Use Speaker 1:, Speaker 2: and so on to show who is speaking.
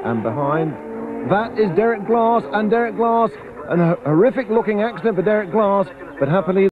Speaker 1: And behind, that is Derek Glass, and Derek Glass, a horrific looking accident for Derek Glass, but happily